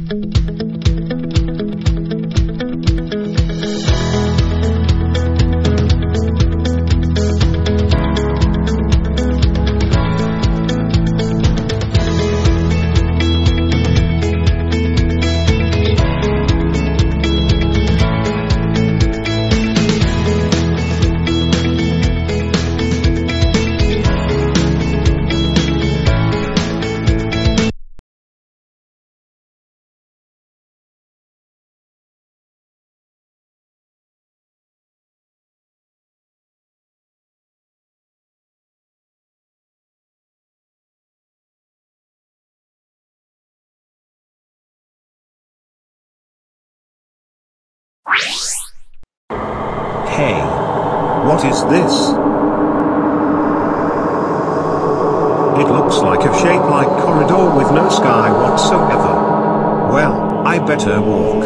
Hey, what is this? It looks like a shape-like corridor with no sky whatsoever. Well, I better walk.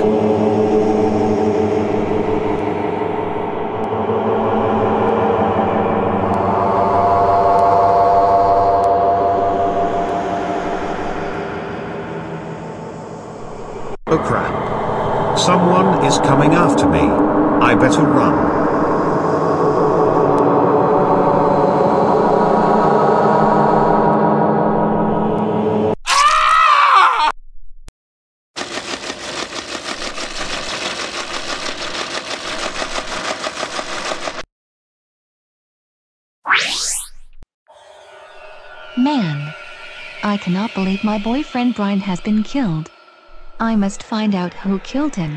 Oh crap. Someone is coming after me. I better run. Man, I cannot believe my boyfriend Brian has been killed. I must find out who killed him.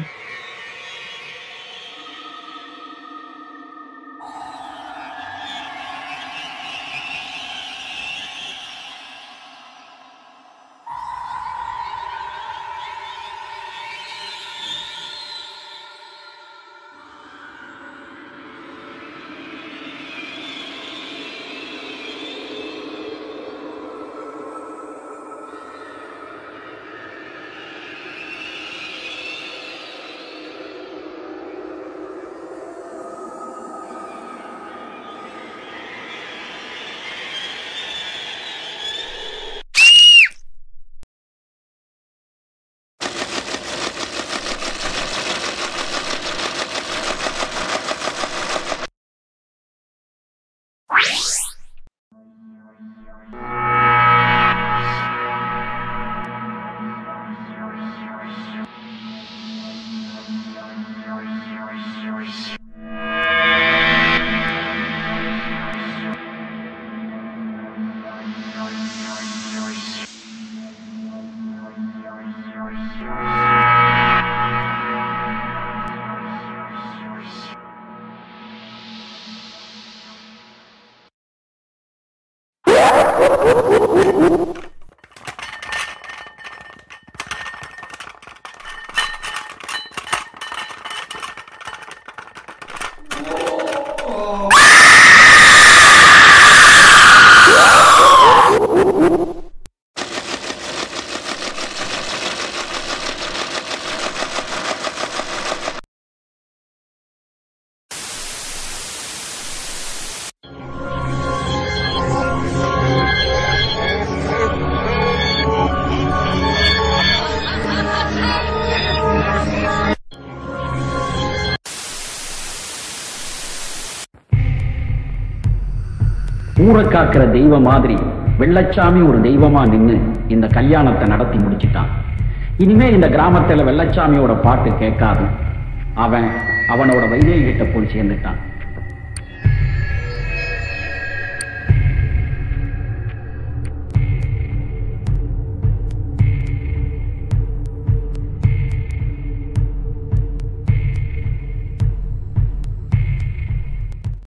ஊரை காக்கிற தெய்வ மாதிரி வெள்ளச்சாமி ஒரு தெய்வமா நின்னு இந்த கல்யாணத்தை நடத்தி முடிச்சிட்டான். இனிமே இந்த கிராமத்துல வெள்ளச்சாமியோட பாட்டு கேட்காது. அவனோட வைதேகி கிட்ட போய் சேர்ந்துட்டான்.